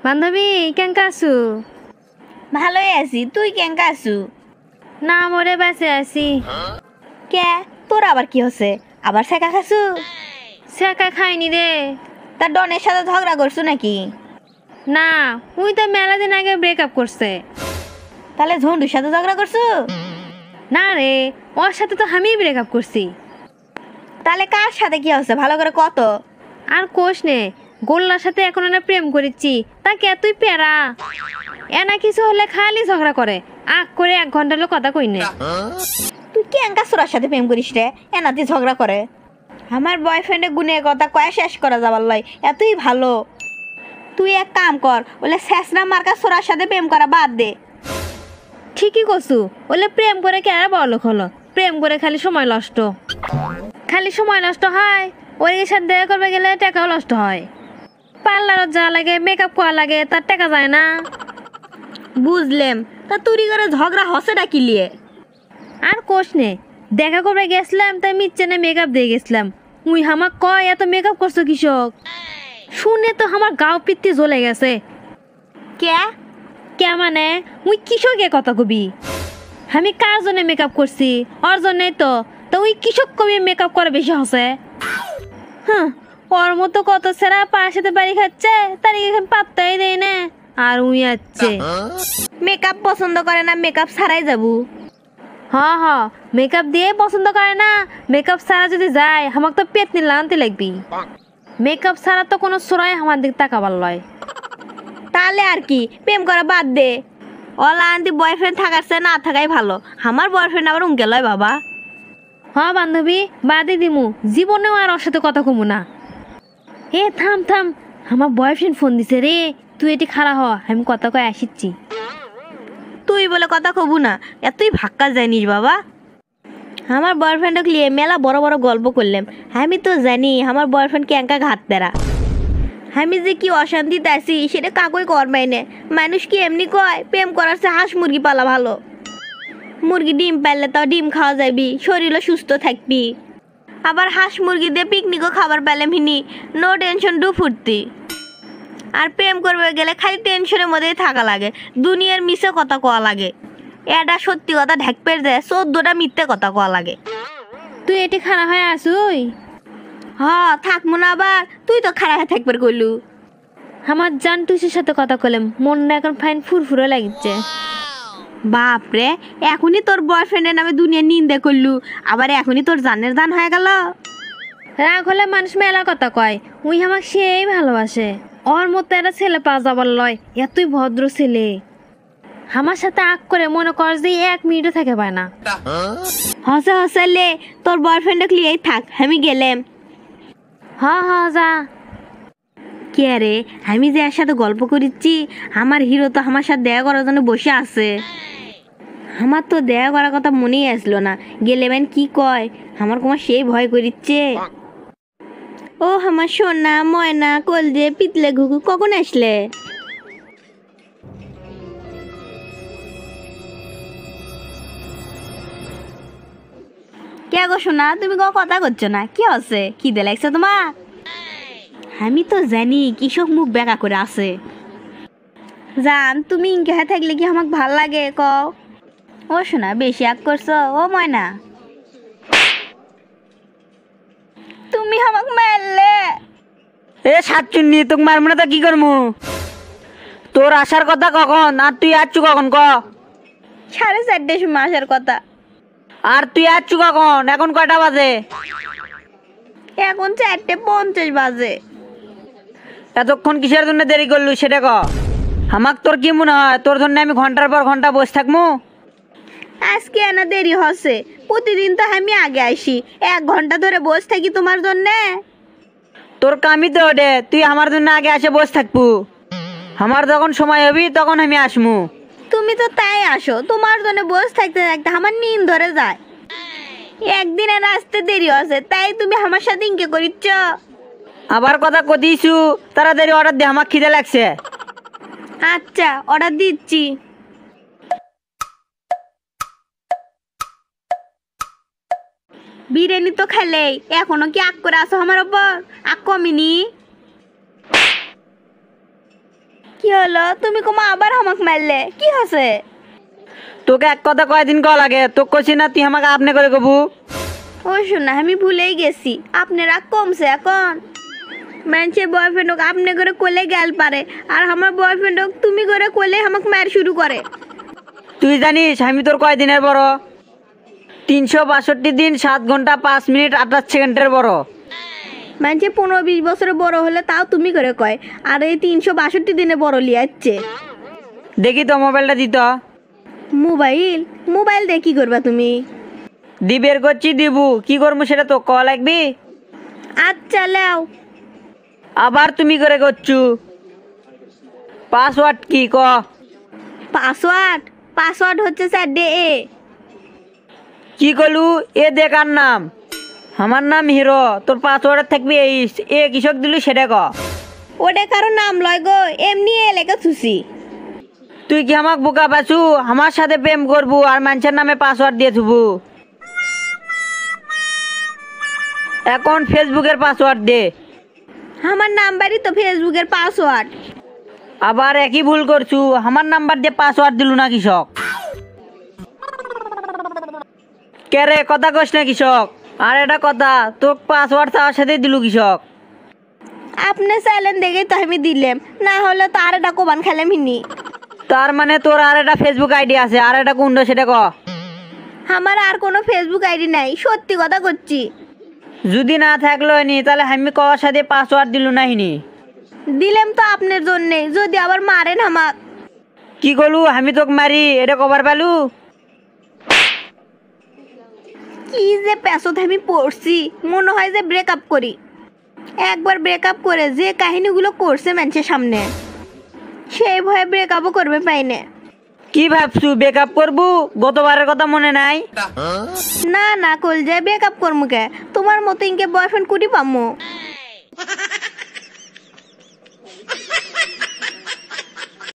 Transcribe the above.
বান্ধবী কেঙ্কা আছু? ভালোই আছি, তুই কেঙ্কা আছু? না মরে বেঁচে আছি। কে তোর আবার কি হচ্ছে? আবার শেখা খাসু? শেখা খাইনি রে। তার ডনের সাথে ঝগড়া করছু নাকি? না, উই তো মেলা দিন আগে ব্রেকআপ করছে। তাহলে ঝন্ডুর সাথে ঝগড়া করছু? না রে, ওর সাথে তো আমি ব্রেকআপ করছি। তাহলে কার সাথে কি হচ্ছে ভালো করে কত? আর কোষ নে, গোল্লার সাথে এখন না প্রেম করেছি, তাকে তুই প্যারা এনা কিছু হলে খালি ঝগড়া করে, আগ করে 1 ঘন্টা হলো কথা কইনে। তুই কেঙ্কা সুরার সাথে প্রেম করিস রে? এনাতে ঝগড়া করে? আমার বয়ফ্রেন্ডের গুণের কথা কয়া শেষ করা যাবার লয়, এতই ভালো। তুই এক কাম কর, বলে শেষরা মার্কা সুরার সাথে প্রেম করা বাদ দে। ঠিকই কছু, বলে প্রেম করে কে আর বড়লোক হলো? প্রেম করে খালি সময় নষ্ট, খালি সময় নষ্ট হয়। ওর সাথে দেখা করবে গেলে টাকাও নষ্ট হয়। পার্লারত যা লাগে, মেকআপ করা লাগে, তার টাকা যায় না। বুঝলেম, তা তুরি করে ঝগড়া হচ্ছে ডাকি লিয়ে? আর কোষ নে, দেখা করবে গেছিলাম, তাই মিচ্ছেনে মেকআপ দিয়ে গেছিলাম। উই হামাক কয় এত মেকআপ করছো কৃষক? শুনে তো আমার গাও পিত্তি জ্বলে গেছে। কে কে মানে? উই কৃষকে কথা কবি? আমি কার জন্য মেকআপ করছি? ওর জন্যই তো। তা উই কৃষক কবি মেকআপ করে বেশি হসে। হ্যাঁ, ওর মতো কত ছেড়া পাশে বাড়ি খাচ্ছে, তার এখানে পাত্তাই দেয় না। আর উই আছে মেকআপ পছন্দ করে না, মেকআপ ছাড়াই যাবো। হ্যাঁ হ্যাঁ, মেকআপ দিয়ে পছন্দ করে না। মেকআপ ছাড়া যদি যায় আমাকে তো পেতনি লানতে লাগবি। মেকআপ ছাড়া তো কোনো সোরাই আমার দিকে তাকাবার লয়। তাহলে আর কি, প্রেম করা বাদ দে। অলা আন্টি বয়ফ্রেন্ড থাকার চেয়ে না থাকাই ভালো। আমার বয়ফ্রেন্ড আবার উঙ্কে লয় বাবা। হ্যাঁ বান্ধবী, বাদে দিমু, জীবনেও আর ওর সাথে কথা কমু না। এ থাম থাম, আমার বয়ফ্রেন্ড ফোন দিছে রে, তুই এটি খাড়া হ, আমি কথা কয়ে আসিচ্ছি। তুই বলে কথা কবু না, এতই ভাক্কা জানিস বাবা। আমার বয়ফ্রেন্ডকে নিয়ে মেলা বড় বড় গল্প করলাম। আমি তো জানি আমার বয়ফ্রেন্ড কেঙ্কা ঘাত তেরা। আমি যে কি অশান্তিতে আছি সেটা কাকুই করবাই না। মানুষ কি এমনি কয় প্রেম করার চেয়ে হাঁস মুরগি পালা ভালো। মুরগি ডিম পারলে তো ডিম খাওয়া যাবি, শরীরও সুস্থ থাকবি। আবার হাঁস মুরগি দিয়ে পিকনিকও খাবার পেলাম হিনি, নো টেনশন ডু ফুর্তি। আর প্রেম করবে গেলে খালি টেনশনের মধ্যেই থাকা লাগে, দুনিয়ার মিশে কথা কওয়া লাগে। এটা সত্যি কথা ঢেক পের যায়, 14টা মিথ্যে কথা কওয়া লাগে। তুই এটি খাড়া হয়ে আসুই? হ্যাঁ থাকবো না আবার, তুই তো খারাপ হয়ে থাকবার কইলু। আমার জান টুসির সাথে কথা কইলাম, মনটা এখন ফাইন ফুরফুরে লাগছে। বাপরে, এখনই তোর বয়ফ্রেন্ডের নামে দুনিয়া নিন্দে করলু, আবার এখনই তোর জানের দান হয়ে গেল। রাগ হলে মানুষ মেলা কথা কয়, উই আমাক সেই ভালোবাসে। ওর মতো একটা ছেলে পাওয়া যাবার লয়, এতই ভদ্র ছেলে। আমার সাথে আগ করে মনে কর যে 1 মিনিটও থাকে পায় না। হসে হসে লে, তোর বয়ফ্রেন্ডকে লিয়েই থাক, আমি গেলাম। হ্যাঁ হ্যাঁ যা। কে রে, আমি যে এর সাথে গল্প করিচ্ছি, আমার হিরো তো আমার সাথে দেখা করার জন্য বসে আছে। আমার তো দেখা করার কথা মনেই আসলো না, গেলে বেন কি কয়, আমার তোমার সেই ভয় করিচ্ছে। ও আমার সোনা ময়না কলজে পিতলে ঘুঘু, কখন আসলে? কে গো সোনা, তুমি কোনো কথা করছো না, কি হচ্ছে? খিদে লাগছে তোমার? আমি তো জানি কৃষক মুখ বেকা করে আছে। জান তুমি ইনকে থাকলে কি আমাকে ভাল লাগে কও? ও শোনা বেশি আগ করছো ও ময়না, তুমি আমাকে মারলে। এ সাতচুন্নি, তোকে মারবো না তো কি করবো? তোর আসার কথা কখন, আর তুই আসছু কখন ক? 4:30 সময় আসার কথা। আর তুই আসছু কখন? এখন কয়টা বাজে? এখন 4:50 বাজে। এতক্ষণ কিসের জন্য দেরি করলু সেটা ক? আমাক তোর কি মনে হয় তোর জন্য আমি ঘন্টার পর ঘন্টা বসে থাকবো? আজকে এনা দেরি হচ্ছে, প্রতিদিন তো আমি আগে আসি, 1 ঘন্টা ধরে বসে থাকি তোমার জন্যে। তোর কামই তো ওঠে, তুই আমার জন্য আগে আসে বসে থাকবো। আমার যখন সময় হবি তখন আমি আসমু। তুমি তো তাই আসো, তোমার জন্য বসে থাকতে থাকতে আমার নিন ধরে যায়। একদিনের আসতে দেরি হচ্ছে, তাই তুমি আমার সাথে ইনকে করিচ্ছ। আবার কথা কদিছু, তাড়াতাড়ি অর্ডার দে, আমার খিদে লাগছে। আচ্ছা অর্ডার দিচ্ছি। বিরিয়ানি তো খেলেই, এখনো কি আগ করে আসো আমার ওপর? আগ কমিনি? কি হলো তুমি কমা আবার আমাকে মারলে কি হচ্ছে? তোকে এক কথা কয়দিন কল লাগে তোকে কইছি না তুই আমাকে আপনি করে কবু। ও শোনা আমি ভুলেই গেছি আপনার রাগ কমছে এখন। মানুষের বয়ফ্রেন্ডক আপনি করে কোলে গেল পারে আর আমার বয়ফ্রেন্ডক তুমি করে কোলে আমাকে মার শুরু করে। তুই জানিস আমি তোর কয়দিনের বড়? 362 দিন 7 ঘন্টা 5 মিনিট 28 সেকেন্ডের বড়। মানুষের 15-20 বছরে বড় হলে তাও তুমি করে কয় আর এই 362 দিনে বড় লিয়াচ্ছে। দেখি তো মোবাইলটা দিত। মোবাইল মোবাইল দিয়ে কি করবা তুমি? দি বের করছি দিবু কি করবো সেটা তো ক লাগবি। আচ্ছা লাও। আবার তুমি করে করছু পাসওয়ার্ড কি ক? পাসওয়ার্ড পাসওয়ার্ড হচ্ছে স্যার ডে এ। কি করলু এ দেখার নাম? আমার নাম হিরো তোর পাসওয়ার্ড থাকবি এই এ কৃষক দিলু সেটা ক। ওটা কারো নাম লয় গো এমনি এ লেখা থুসি। তুই কি আমাকে বোকা পাচু আমার সাথে প্রেম করবু আর মানুষের নামে পাসওয়ার্ড দিয়ে থুবু? এখন ফেসবুকের পাসওয়ার্ড দে। আমার নাম্বারই তো ফেসবুকের পাসওয়ার্ড। আবার একই ভুল করছু আমার নাম্বার দিয়ে পাসওয়ার্ড দিলু না কৃষক। কে রে কথা কস না কৃষক? আর এটা কথা তোর পাসওয়ার্ড চাওয়ার সাথে দিলু কৃষক। আপনি চাইলেন দেখেই তো আমি দিলাম না হলে তো আর এটা কোবান খেলাম হিনি। তার মানে তোর আর একটা ফেসবুক আইডি আছে আর এটা কোনটা সেটা ক। আমার আর কোনো ফেসবুক আইডি নাই সত্যি কথা করছি। যদি না থাকলো নি তাহলে আমি কওয়ার সাথে পাসওয়ার্ড দিলু না হিনি। দিলাম তো আপনার জন্যে যদি আবার মারেন আমাক। কি করলু আমি তোকে মারি এটা কবার পেলু? কি যে পেছতে আমি পড়ছি মনে হয় যে ব্রেকআপ করি। একবার ব্রেকআপ করে যে কাহিনীগুলো করছে মানুষের সামনে সেই ভয়ে ব্রেকআপও করবে পাইনে। কি ভাবছু ব্রেকআপ করবু? গতবারের কথা মনে নাই? না না কল যায় ব্রেকআপ করবো কে তোমার মতো ইনকে বয়ফ্রেন্ড কুটি পামো।